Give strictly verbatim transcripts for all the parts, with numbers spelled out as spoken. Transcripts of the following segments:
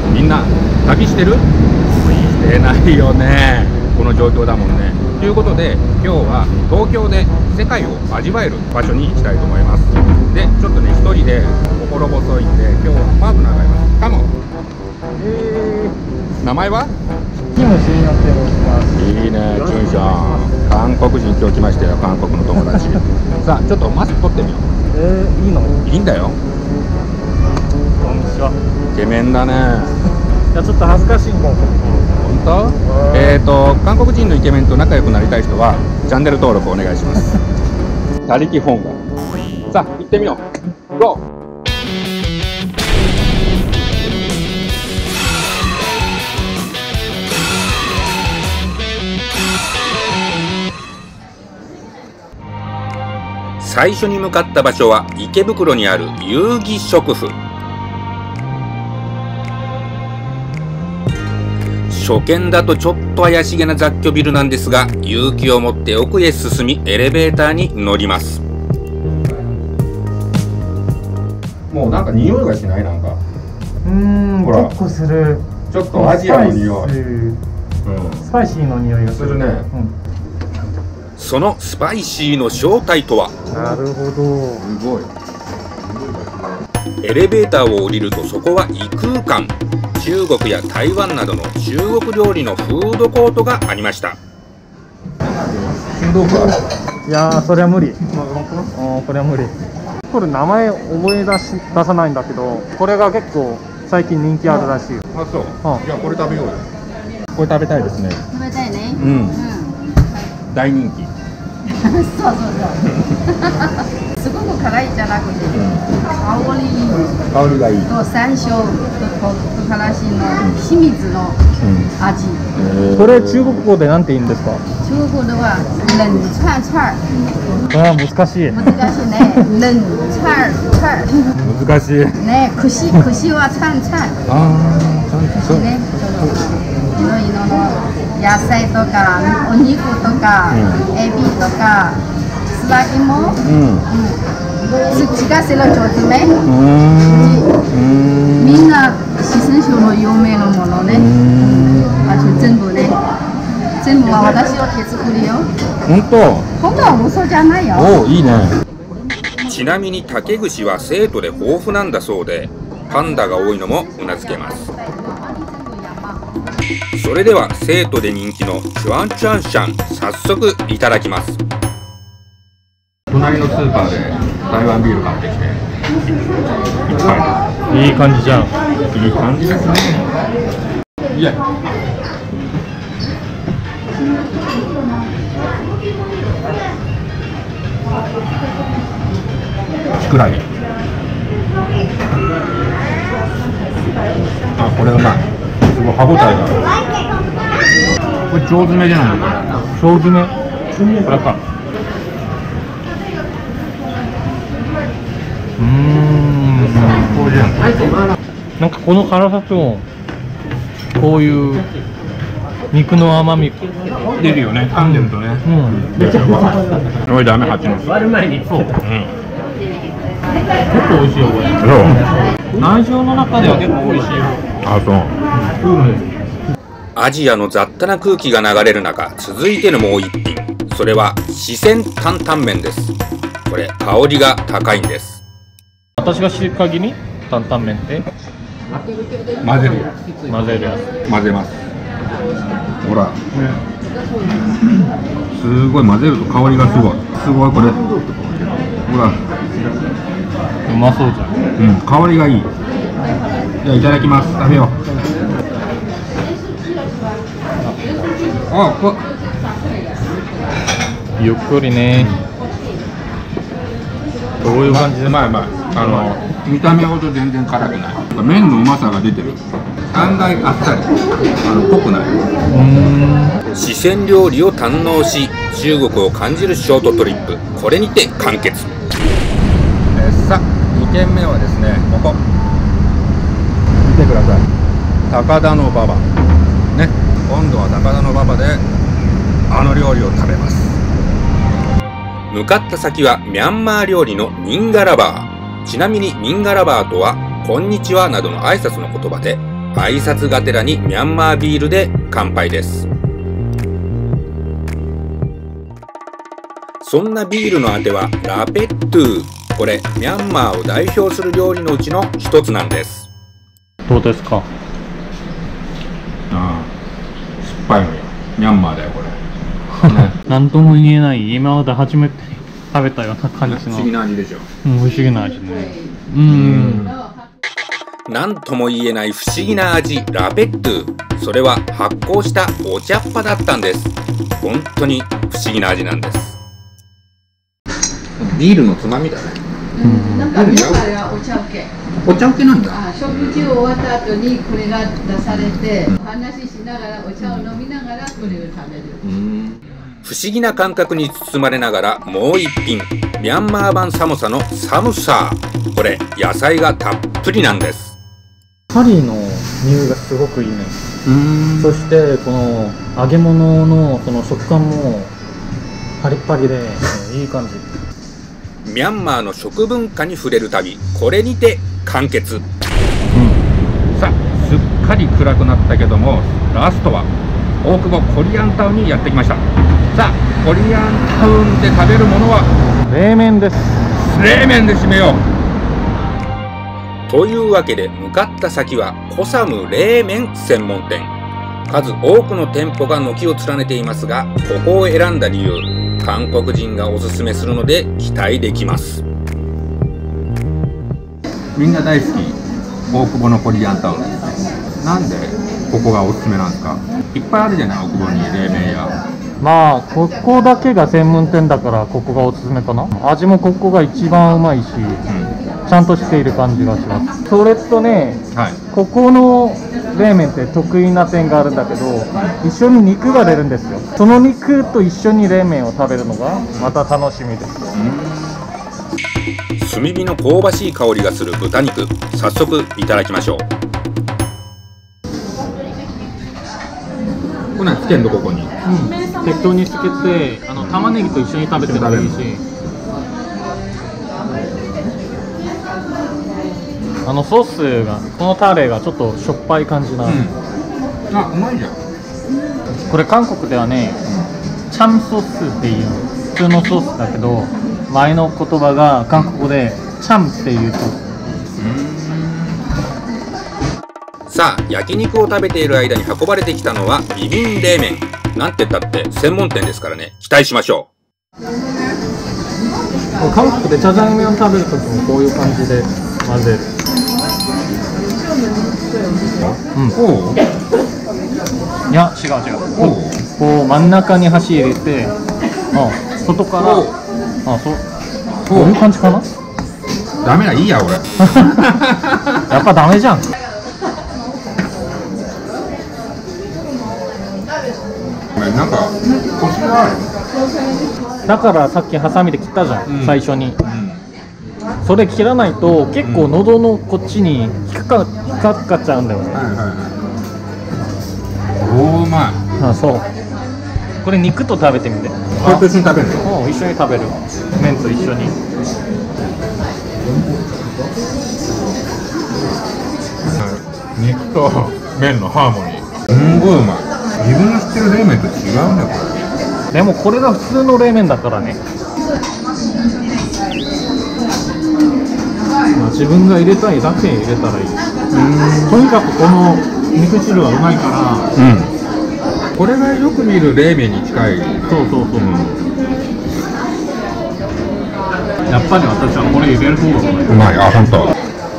みんな旅してる？してないよね、この状況だもんね。ということで今日は東京で世界を味わえる場所に行きたいと思います。でちょっとね一人で心細いんで今日はパートナーがいます。カモン。えー、名前はキムシになってます。 いいね、チュンシャン。韓国人今日来ましたよ、韓国の友達さあちょっとマスク取ってみよう。 えー、いいの？ いいんだよ。 こんにちは。 イケメンだね。 いやちょっと恥ずかしいんだ。 本当？えーと韓国人のイケメンと仲良くなりたい人はチャンネル登録お願いします他力本願。さあ行ってみよう。ゴー。最初に向かった場所は池袋にある遊戯食府。初見だとちょっと怪しげな雑居ビルなんですが、勇気を持って奥へ進みエレベーターに乗ります。もうなんか匂いがしない？なんかうーん、 ほら結構する。 ちょっとアジアの匂い、 うん、スパイシーの匂いがする。 するね、 うん、 そのスパイシーの正体とは？ なるほど。 すごい。エレベーターを降りるとそこは異空間。中国や台湾などの中国料理のフードコートがありました。 いやーそれは無理。あこれは無理。これ名前覚え出し出さないんだけど、これが結構最近人気あるらしいよ。 あ、そう。 うん、 いやこれ食べようよ。これ食べたいですね。 食べたいね。 うん。うん、大人気。 そうそうそう。すごく辛いじゃなくて、香り香りがいい。 と山椒と唐辛子の秘密の味。 うん、 これ中国語でなんて言うんですか？ 中国では冷串串。 ああ難しい。 難しいね。冷串串。 難しい。 ね、串串は串串。 ああ、そうね。いろいろの野菜とかお肉とか、うん、エビとか素揚げも、うんうん、土がせの上手ね。みんな四川省の有名なものね。あと全部ね、全部は私の手作りよ。 本当？ 本当は嘘じゃないよ。 おお、いいね。ちなみに竹串は生徒で豊富なんだそうで、パンダが多いのもうなずけます。それでは生徒で人気のチュアンチュアンシャン、早速いただきます。隣のスーパーで台湾ビール買ってきていっぱい。 いい感じじゃん。 いい感じですね。いやキクラゲ。あ、これうまい。すごい歯ごたえがある。これ腸詰めじゃないの？ 腸詰め。これか。うーん。 これじゃん。 なんかこの辛さとこういう肉の甘み出るよね。噛んでるとね。うん。おいダメ蜂の巣。割る前に。そう。うん。結構美味しいよこれ。 そう。 内臓の中では結構美味しいよ。 あ、そう。うん。アジアの雑多な空気が流れる中、続いてのもう一品。それは四川担々麺です。これ香りが高いんです。 私が知る限り担々麺って混ぜる。 混ぜるやつ。 混ぜます。ほら。すごい混ぜると香りがすごい。すごいこれ。ほら。 うまそうじゃん。 うん、香りがいい。じゃあいただきます。食べよう。あ、こゆっくりね。どういう感じで？ まあまあ、あの見た目ほど全然辛くない。麺のうまさが出てる。案外あっさり、あの濃くない。うん。四川料理を堪能し、中国を感じるショートトリップ。これにて完結。えー、さあ、にけんめはですね、ここ。見てください。高田馬場。ね、今度は高田馬場であの料理を食べます。向かった先はミャンマー料理のミンガラバー。ちなみにミンガラバーとはこんにちはなどの挨拶の言葉で、 挨拶がてらにミャンマービールで乾杯です。そんなビールのあてはラペットゥ。これミャンマーを代表する料理のうちの一つなんです。 どうですか？ ああ、酸っぱいのよ。ミャンマーだよこれ。ね、 なんとも言えない、今まで初めて食べたような感じの不思議な味でしょ。 うん、不思議な味ね。うん。 なんとも言えない不思議な味、ラペットゥ。それは発酵したお茶っ葉だったんです。本当に不思議な味なんです。ビールのつまみだね。 なんかミャンマーはお茶受け。 お茶受けなんだ。 あ、食事を終わった後にこれが出されて、うん、話しながらお茶を飲みながらこれを食べる。うん、 不思議な感覚に包まれながらもう一品、ミャンマー版サモサのサムサー。これ野菜がたっぷりなんです。 カリーの匂いがすごくいいね。うん、そしてこの揚げ物のその食感もパリッパリでいい感じ。 ミャンマーの食文化に触れる旅、これにて完結。うん、さあすっかり暗くなったけども、ラストは大久保コリアンタウンにやってきました。さあコリアンタウンで食べるものは冷麺です。 冷麺で締めよう。というわけで向かった先はコサム冷麺専門店。数多くの店舗が軒を連ねていますが、ここを選んだ理由、韓国人がおすすめするので期待できます。みんな大好き大久保のコリアンタウンですね。なんでここがおすすめなんですか？いっぱいあるじゃない、大久保に冷麺屋。 まあここだけが専門店だからここがおすすめかな。味もここが一番うまいし、うん、ちゃんとしている感じがします。それとね、はい、ここの冷麺って得意な点があるんだけど、一緒に肉が出るんですよ。その肉と一緒に冷麺を食べるのがまた楽しみです。 炭火の香ばしい香りがする豚肉、早速いただきましょう。これつけんのここに、うん、 適当につけて、あの玉ねぎと一緒に食べてもいいし、あのソースが、このタレがちょっとしょっぱい感じな、うん、 あ、うまいじゃん。 これ韓国ではね、チャムソースっていう普通のソースだけど、前の言葉が韓国語でチャムっていうソース。 さあ焼肉を食べている間に運ばれてきたのはビビン冷麺。なんて言ったって専門店ですからね、期待しましょう。 韓国でジャジャン麺を食べるときもこういう感じで混ぜる。うん、おう、いや違う違う、こう、こう真ん中に箸入れて、あ、外から、あ、そう、こういう感じかな。 ダメだ、いいや俺やっぱダメじゃん。 なんかコシがある。 だからさっきハサミで切ったじゃん、うん、最初に、うん、それ切らないと結構喉のこっちに引っかかっちゃうんだよね。はいはいはい。 おー、うまい。 あ、そう。これ肉と食べてみて。これと一緒に食べるの？ うん、一緒に食べる。麺と一緒に。 肉と麺のハーモニー。すんごいうまい。自分の知ってる冷麺と違うんだよこれ。 でもこれが普通の冷麺だからね。まあ、自分が入れたいだけ入れたらいい。うん、とにかくこの肉汁がうまいから、うん、 これがよく見る冷麺に近い。 そうそうそう、うん、やっぱり私はこれ入れる方がうまい。 うまい。あ、本当。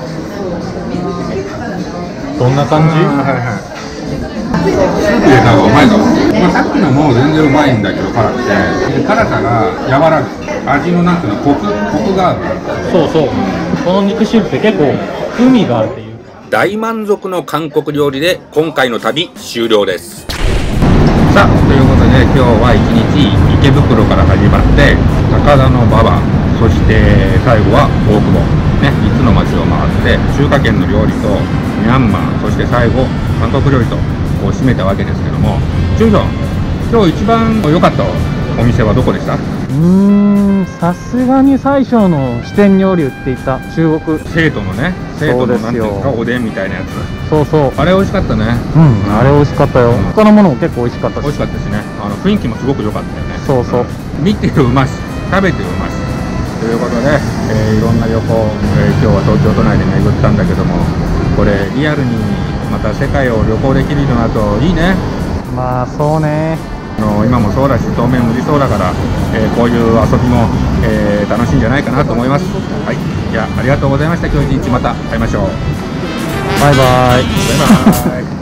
どんな感じ？ はいはい。スープ入れた方がうまいかも。まあ、さっきのも全然うまいんだけど辛くて、辛さが和らぐ。味のなんていうの、コク、コクがある。 そうそう、うん、この肉汁って結構風味があるっていう。 大満足の韓国料理で今回の旅終了です。さあということで今日は一日池袋から始まって高田の馬場、そして最後は大久保ね、みっつの街を回って中華圏の料理とミャンマー、そして最後韓国料理とこう締めたわけですけども、チュンヒョン、今日一番良かったお店はどこでした？うーん、さすがに最初の四川料理って言った中国。 生徒のね、生徒のなんていうんですか、おでんみたいなやつ。 そうそう、 あれ美味しかったね。 うん、あれ美味しかったよ。他のものも結構美味しかったし。 美味しかったしね。あの雰囲気もすごく良かったよね。 そうそう、 見てうまし、食べてうましということで、えー、いろんな旅行、えー、今日は東京都内で巡ったんだけども、これリアルにまた世界を旅行できるようになるといいね。 まあそうね、 あの今もそうだし、当面無理そうだから、えー、こういう遊びも、えー、楽しいんじゃないかなと思います。はい、じゃあありがとうございました。今日一日また会いましょう。 バイバイ。 バイバイ。